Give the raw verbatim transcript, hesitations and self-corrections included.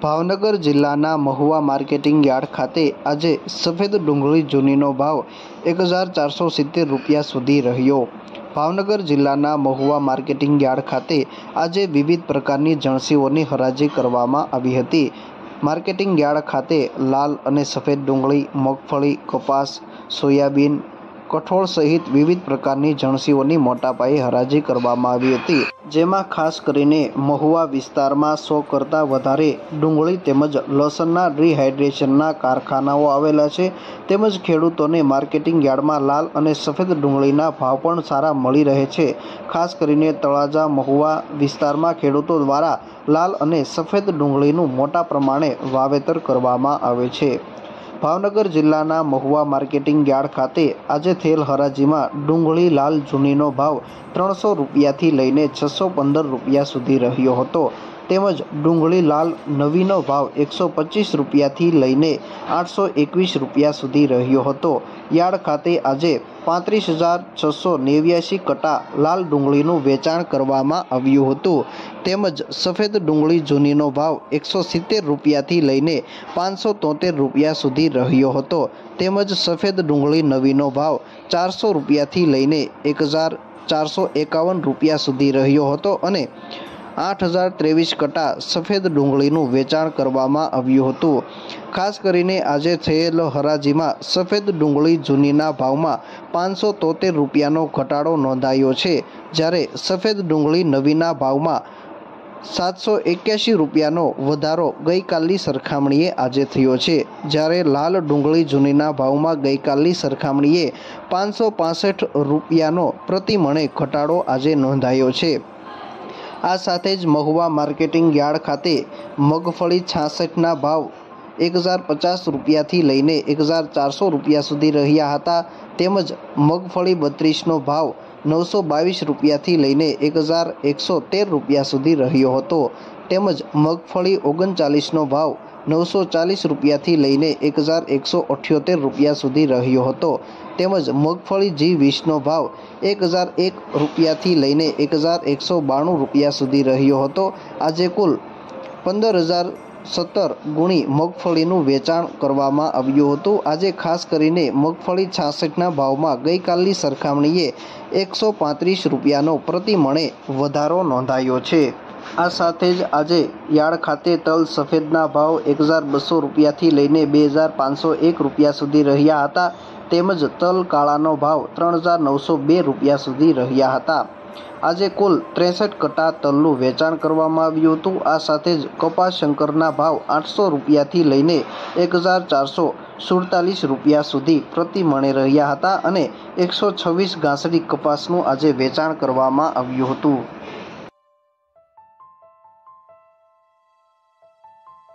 ભાવનગર જિલ્લાના Mahuva marketing yard ખાતે આજે સફેદ ડુંગળી જૂનીનો ભાવ એક હજાર ચારસો સિત્તેર રૂપિયા સુધી રહ્યો। ભાવનગર જિલ્લાના મહુવા માર્કેટિંગ યાર્ડ ખાતે આજે વિવિધ પ્રકારની જણસીઓની હરાજી કરવામાં આવી હતી। માર્કેટિંગ યાર્ડ ખાતે લાલ અને સફેદ ડુંગળી, મગફળી, કપાસ, સોયાબીન, કઠોળ સહિત વિવિધ પ્રકારની જણસીઓની મોટા પાયે હરાજી કરવામાં આવી હતી, જેમાં ખાસ કરીને મહુવા વિસ્તારમાં સો કરતાં વધારે ડુંગળી તેમજ લસણના ડિહાઇડ્રેશનના કારખાનાઓ આવેલા છે, તેમજ ખેડૂતોને માર્કેટિંગ યાર્ડમાં લાલ અને સફેદ ડુંગળીના ભાવ પણ સારા મળી રહે છે। ખાસ કરીને તળાજા મહુવા વિસ્તારમાં ખેડૂતો દ્વારા લાલ અને સફેદ ડુંગળીનું મોટા પ્રમાણે વાવેતર કરવામાં આવે છે। ભાવનગર જિલ્લાના મહુવા માર્કેટિંગ યાર્ડ ખાતે આજે થયેલ હરાજીમાં ડુંગળી લાલ જૂનીનો ભાવ ત્રણસો રૂપિયાથી લઈને છસો પંદર રૂપિયા સુધી રહ્યો હતો, તેમજ ડુંગળી લાલ નવીનો ભાવ એકસો પચીસ રૂપિયાથી લઈને આઠસો એકવીસ રૂપિયા સુધી રહ્યો હતો। યાર્ડ ખાતે આજે પાંત્રીસ હજાર છસો નેવ્યાસી કટા લાલ ડુંગળીનું વેચાણ કરવામાં આવ્યું હતું, તેમજ સફેદ ડુંગળી જૂનીનો ભાવ એકસો સિત્તેર રૂપિયાથી લઈને પાંચસો તોતેર રૂપિયા સુધી રહ્યો હતો, તેમજ સફેદ ડુંગળી નવીનો ભાવ ચારસો રૂપિયાથી લઈને એક હજાર ચારસો એકાવન રૂપિયા સુધી રહ્યો હતો અને આઠ હજાર ત્રેવીસ કટા સફેદ ડુંગળીનું વેચાણ કરવામાં આવ્યું હતું। ખાસ કરીને આજે થયેલ હરાજીમાં સફેદ ડુંગળી જૂનીના ભાવમાં પાંચસો તોતેર રૂપિયાનો ઘટાડો નોંધાયો છે, જ્યારે સફેદ ડુંગળી નવીના ભાવમાં સાતસો એક્યાસી રૂપિયાનો વધારો ગઈકાલની સરખામણીએ આજે થયો છે, જ્યારે લાલ ડુંગળી જૂનીના ભાવમાં ગઈકાલની સરખામણીએ પાંચસો પાસઠ રૂપિયાનો પ્રતિમણે ઘટાડો આજે નોંધાયો છે। આ સાથે જ મહુવા માર્કેટિંગ યાર્ડ ખાતે મગફળી છાસઠના ભાવ એક હજાર પચાસ રૂપિયાથી લઈને એક હજાર ચારસો રૂપિયા સુધી રહ્યા હતા, તેમજ મગફળી બત્રીસનો ભાવ નવસો બાવીસ રૂપિયાથી લઈને એક હજાર એકસો તેર રૂપિયા સુધી રહ્યો હતો, તેમજ મગફળી ઓગણચાલીસનો ભાવ નવસો ચાલીસ રૂપિયાથી લઈને એક હજાર એકસો અઠ્યોતેર રૂપિયા સુધી રહ્યો હતો, તેમજ મગફળી જી વીસનો ભાવ એક હજાર એક રૂપિયાથી લઈને એક હજાર એકસો બાણું રૂપિયા સુધી રહ્યો હતો। આજે કુલ પંદર હજાર સત્તર ગુણી મગફળીનું વેચાણ કરવામાં આવ્યું હતું। આજે ખાસ કરીને મગફળી છાસઠના ભાવમાં ગઈકાલની સરખામણીએ એકસો પાંત્રીસ રૂપિયાનો પ્રતિમણે વધારો નોંધાયો છે। આ સાથે જ આજે યાર્ડ ખાતે તલ સફેદના ભાવ એક હજાર બસો રૂપિયાથી લઈને બે હજાર પાંચસો એક રૂપિયા સુધી રહ્યા હતા, તેમજ તલ કાળાનો ભાવ ત્રણ હજાર નવસો બે રૂપિયા સુધી રહ્યા હતા। આજે કુલ ત્રેસઠ કટા તલનું વેચાણ કરવામાં આવ્યું હતું। આ સાથે જ કપાસ શંકરના ભાવ આઠસો રૂપિયાથી લઈને એક હજાર ચારસો સુડતાલીસ રૂપિયા સુધી પ્રતિમણે રહ્યા હતા અને એકસો છવ્વીસ ગાંસડી કપાસનું આજે વેચાણ કરવામાં આવ્યું હતું।